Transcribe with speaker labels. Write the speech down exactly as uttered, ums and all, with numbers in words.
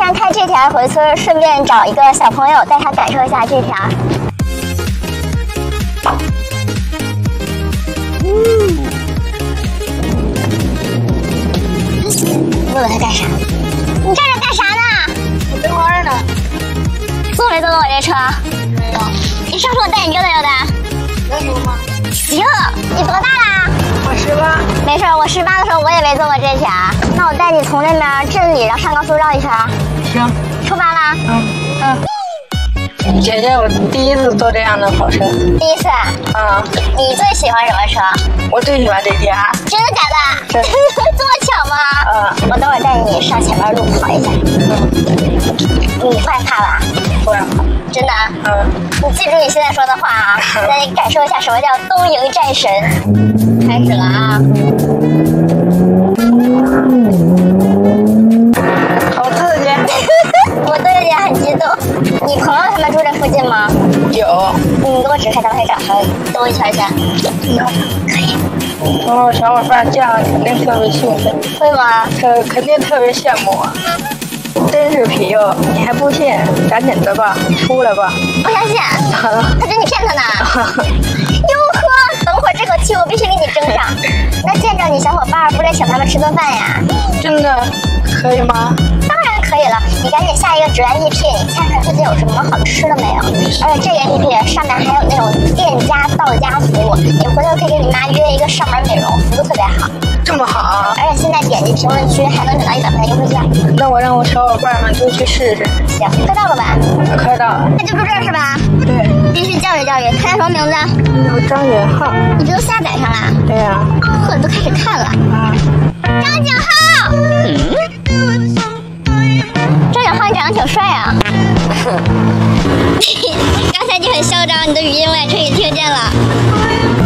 Speaker 1: 然开这条回村，顺便找一个小朋友带他感受一下这条。嗯，你问我在干啥？你站着干啥呢？
Speaker 2: 我遛弯呢。
Speaker 1: 坐没坐过我这车？
Speaker 2: 没有。
Speaker 1: 你上车我带你溜达溜达。
Speaker 2: 能游吗？
Speaker 1: 行。你多大啦？
Speaker 2: 我十八。
Speaker 1: 没事，我十八的时候我也没坐过这条。那我带你从那边镇里，然后上高速绕一圈。
Speaker 2: 行。
Speaker 1: 出发啦！
Speaker 2: 嗯嗯。姐姐，我第一次坐这样的跑车。
Speaker 1: 第一次？
Speaker 2: 啊。
Speaker 1: 你最喜欢什么车？
Speaker 2: 我最喜欢这家。
Speaker 1: 真的假的？
Speaker 2: 真的。
Speaker 1: 这么巧吗？
Speaker 2: 嗯。
Speaker 1: 我等会儿带你上前面路跑一下。嗯。你不害怕吧？
Speaker 2: 不害怕。
Speaker 1: 真的？
Speaker 2: 嗯。
Speaker 1: 你记住你现在说的话啊，让你感受一下什么叫东瀛战神。开始了啊！
Speaker 2: 好刺激！
Speaker 1: 我都有点很激动。你朋友他们住这附近吗？
Speaker 2: 有。
Speaker 1: 你给我指开，咱们可以找他兜一圈去。可以。
Speaker 2: 然后小伙伴这样肯定特别兴奋。
Speaker 1: 会吗？
Speaker 2: 特肯定特别羡慕我。真是皮哟！你还不信？赶紧的吧，出来吧！
Speaker 1: 不相信，他觉得你骗他呢。哟呵，等会儿这口气我必须给你争上。那见着你小伙伴，不得请他们吃顿饭呀？
Speaker 2: 真的可以吗？
Speaker 1: 当然可以了，你赶紧下一个指纹 A P P， 你看看附近有什么好吃的没有？而且这个 A P P 上面还有那种店家到家服务，你回头可以给你妈约一个上门美容，服务特别好。
Speaker 2: 这么好啊！
Speaker 1: 而且现在点击评论区还能领到一百块钱优惠券。
Speaker 2: 那我让我小伙伴们都去试试。
Speaker 1: 行，快到了吧？
Speaker 2: 快到了。
Speaker 1: 那就住这儿是吧？
Speaker 2: 对。
Speaker 1: 必须教育教育。他叫什么名字？
Speaker 2: 叫张允浩。
Speaker 1: 你这都下载上了？
Speaker 2: 对呀、啊。
Speaker 1: 呵，你都开始看了。啊。张景浩。嗯。张景浩，你长得挺帅啊。刚才你很嚣张，你的语音我也彻底听见了。